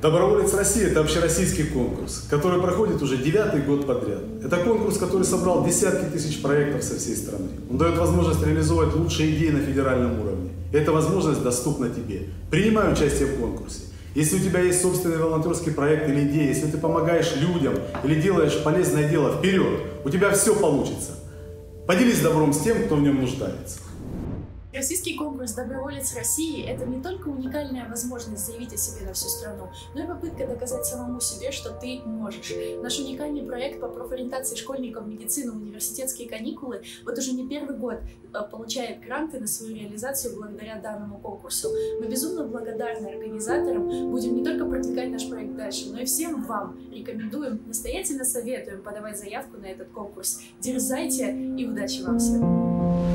Доброволец России – это общероссийский конкурс, который проходит уже 9-й год подряд. Это конкурс, который собрал десятки тысяч проектов со всей страны. Он дает возможность реализовать лучшие идеи на федеральном уровне. И эта возможность доступна тебе. Принимай участие в конкурсе. Если у тебя есть собственный волонтерский проект или идея, если ты помогаешь людям или делаешь полезное дело, вперед! У тебя все получится. Поделись добром с тем, кто в нем нуждается. Российский конкурс «Доброволец России» — это не только уникальная возможность заявить о себе на всю страну, но и попытка доказать самому себе, что ты можешь. Наш уникальный проект по профориентации школьников в медицину «Университетские каникулы» вот уже не первый год получает гранты на свою реализацию благодаря данному конкурсу. Мы безумно благодарны организаторам, будем не только продвигать наш проект дальше, но и всем вам рекомендуем, настоятельно советуем подавать заявку на этот конкурс. Дерзайте и удачи вам всем!